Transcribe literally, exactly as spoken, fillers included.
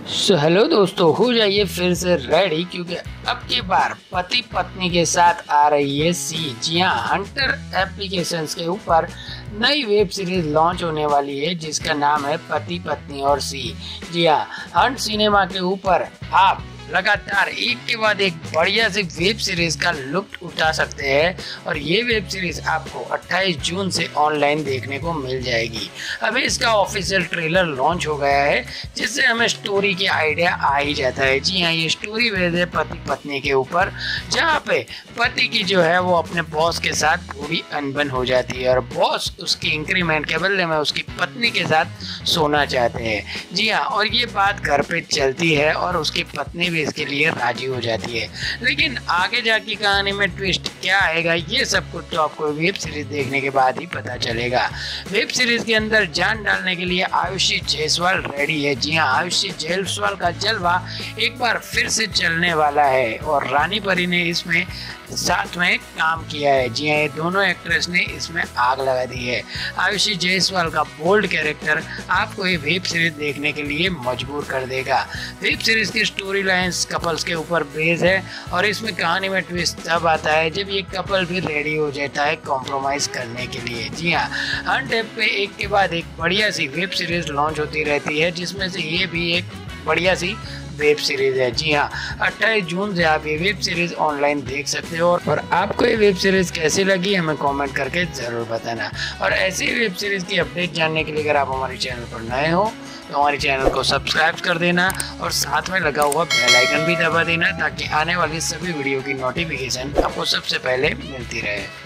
So hello दोस्तों, हो जाइए फिर से रेडी क्योंकि अब की बार पति पत्नी के साथ आ रही है सी। जी हाँ, हंटर एप्लीकेशंस के ऊपर नई वेब सीरीज लॉन्च होने वाली है जिसका नाम है पति पत्नी और सी। जी हाँ, हंट सिनेमा के ऊपर आप लगातार एक के बाद एक बढ़िया सी वेब सीरीज का लुत्फ उठा सकते हैं और ये वेब सीरीज आपको अट्ठाईस जून से ऑनलाइन देखने को मिल जाएगी। अभी इसका ऑफिशियल ट्रेलर लॉन्च हो गया है जिससे हमें स्टोरी की आइडिया आ ही जाता है। जी हाँ, ये स्टोरी बेस्ड है पति पत्नी के ऊपर, जहाँ पे पति की जो है वो अपने बॉस के साथ पूरी अनबन हो जाती है और बॉस उसकी इंक्रीमेंट के बदले में उसकी पत्नी के साथ सोना चाहते हैं। जी हाँ, और ये बात घर पे चलती है और उसकी पत्नी भी इसके लिए राजी हो जाती है। लेकिन आगे जाके कहानी में ट्विस्ट क्या आएगा ये सब कुछ तो आपको वेब सीरीज देखने के बाद ही पता चलेगा। वेब सीरीज के अंदर जान डालने के लिए आयुषी जायसवाल रेडी है। जी हाँ, आयुषी जायसवाल का जलवा एक बार फिर से चलने वाला है और रानी परी ने इसमें साथ में काम किया है। जी हाँ, ये दोनों एक्ट्रेस ने इसमें आग लगा दी है। आयुषी जायसवाल का बोल्ड कैरेक्टर आपको ये वेब सीरीज देखने के लिए मजबूर कर देगा। वेब सीरीज की स्टोरी लाइन्स कपल्स के ऊपर बेस है और इसमें कहानी में ट्विस्ट तब आता है जब ये कपल भी रेडी हो जाता है कॉम्प्रोमाइज करने के लिए। जी हाँ, हंट ऐप पे एक के बाद एक बढ़िया सी वेब सीरीज लॉन्च होती रहती है जिसमें से ये भी एक बढ़िया सी वेब सीरीज है। जी हाँ, अट्ठाईस जून से आप ये वेब सीरीज ऑनलाइन देख सकते हो और आपको ये वेब सीरीज कैसी लगी हमें कमेंट करके जरूर बताना। और ऐसी वेब सीरीज की अपडेट जानने के लिए अगर आप हमारे चैनल पर नए हो तो हमारे चैनल को सब्सक्राइब कर देना और साथ में लगा हुआ बेल आइकन भी दबा देना ताकि आने वाली सभी वीडियो की नोटिफिकेशन आपको सबसे पहले मिलती रहे।